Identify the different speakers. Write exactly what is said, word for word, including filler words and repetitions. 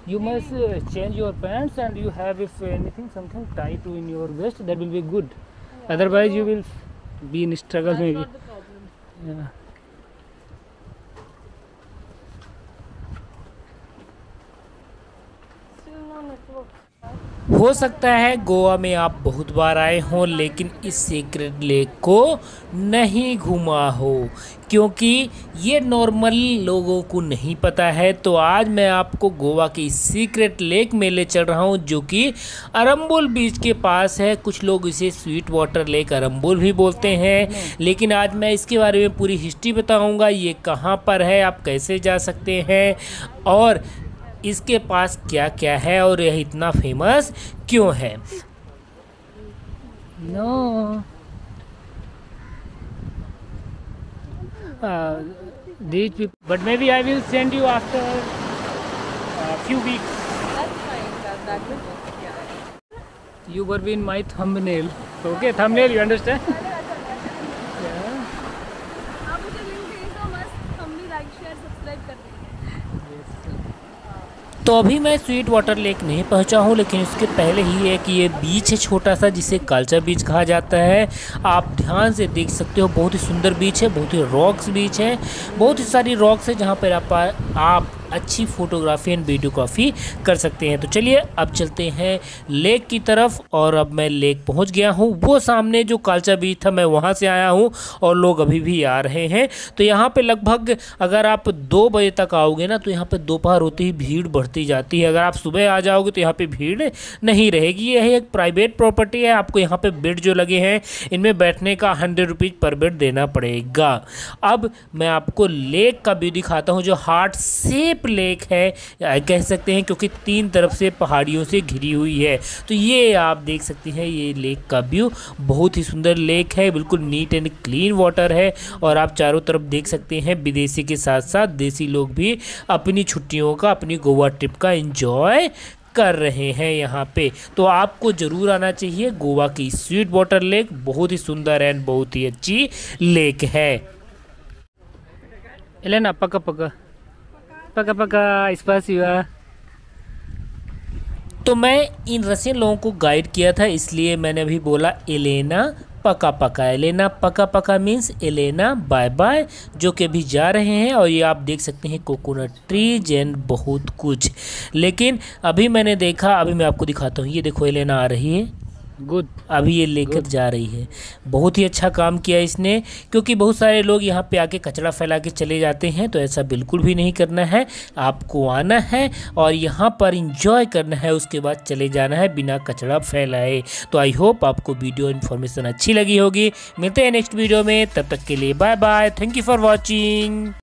Speaker 1: You must uh, change your pants and you have if anything something tied to in your waist, that will be good.
Speaker 2: Yeah.
Speaker 1: Otherwise you will be in struggle
Speaker 2: That's
Speaker 1: maybe.
Speaker 2: not the problem.
Speaker 1: Yeah.
Speaker 2: Still no network.
Speaker 3: हो सकता है गोवा में आप बहुत बार आए हों लेकिन इस सीक्रेट लेक को नहीं घूमा हो, क्योंकि ये नॉर्मल लोगों को नहीं पता है। तो आज मैं आपको गोवा के इस सीक्रेट लेक में ले चल रहा हूँ जो कि अरंबुल बीच के पास है। कुछ लोग इसे स्वीट वाटर लेक अरंबुल भी बोलते हैं, लेकिन आज मैं इसके बारे में पूरी हिस्ट्री बताऊँगा। ये कहाँ पर है, आप कैसे जा सकते हैं और इसके पास क्या क्या है और यह इतना फेमस क्यों है।
Speaker 1: No. Uh, these people, but maybe I will send you after a few weeks.
Speaker 2: That's fine. That, that will work. Yeah.
Speaker 1: You were in my thumbnail. Okay, thumbnail. You understand? Yeah.
Speaker 2: आप मुझे link दें तो मस्त हम भी like share subscribe कर देंगे।
Speaker 3: तो अभी मैं स्वीट वाटर लेक नहीं पहुंचा हूं, लेकिन इसके पहले ही है कि ये बीच है छोटा सा जिसे कालचा बीच कहा जाता है। आप ध्यान से देख सकते हो, बहुत ही सुंदर बीच है, बहुत ही रॉक्स बीच है, बहुत ही सारी रॉक्स है जहां पर आप आप अच्छी फोटोग्राफी एंड वीडियोग्राफी कर सकते हैं। तो चलिए अब चलते हैं लेक की तरफ। और अब मैं लेक पहुंच गया हूं। वो सामने जो कालचा बीच था मैं वहां से आया हूं और लोग अभी भी आ रहे हैं। तो यहाँ पे लगभग अगर आप दो बजे तक आओगे ना तो यहाँ पे दोपहर होते ही भीड़ बढ़ती जाती है। अगर आप सुबह आ जाओगे तो यहाँ पे भीड़ नहीं रहेगी। यह एक प्राइवेट प्रॉपर्टी है। आपको यहाँ पे बेड जो लगे हैं इनमें बैठने का हंड्रेड रुपीज़ पर बेड देना पड़ेगा। अब मैं आपको लेक का व्यू दिखाता हूँ जो हार्ट शेप लेक है कह सकते हैं, क्योंकि तीन तरफ से पहाड़ियों से घिरी हुई है। तो ये आप देख सकते हैं, ये लेक का व्यू बहुत ही सुंदर लेक है, बिल्कुल नीट एंड क्लीन वाटर है। और आप चारों तरफ देख सकते हैं विदेशी के साथ साथ देसी लोग भी अपनी छुट्टियों का, अपनी गोवा ट्रिप का एंजॉय कर रहे हैं यहाँ पे। तो आपको ज़रूर आना चाहिए गोवा की स्वीट वाटर लेक। बहुत ही सुंदर एंड बहुत ही अच्छी लेक है।
Speaker 1: Elena, paka paka. Paka paka, spasiba.
Speaker 3: तो मैं इन रशियन लोगों को गाइड किया था, इसलिए मैंने अभी बोला एलेना पका पका। एलेना पका पका मीन्स एलेना बाय बाय, जो कि अभी जा रहे हैं। और ये आप देख सकते हैं कोकोनट ट्रीज एंड बहुत कुछ। लेकिन अभी मैंने देखा, अभी मैं आपको दिखाता हूँ। ये देखो एलेना आ रही है,
Speaker 1: गुड।
Speaker 3: अभी ये लेकर जा रही है। बहुत ही अच्छा काम किया इसने, क्योंकि बहुत सारे लोग यहाँ पे आके कचरा फैला के चले जाते हैं। तो ऐसा बिल्कुल भी नहीं करना है, आपको आना है और यहाँ पर एंजॉय करना है, उसके बाद चले जाना है बिना कचरा फैलाए। तो आई होप आपको वीडियो इन्फॉर्मेशन अच्छी लगी होगी। मिलते हैं नेक्स्ट वीडियो में, तब तक के लिए bye bye. Thank you for watching.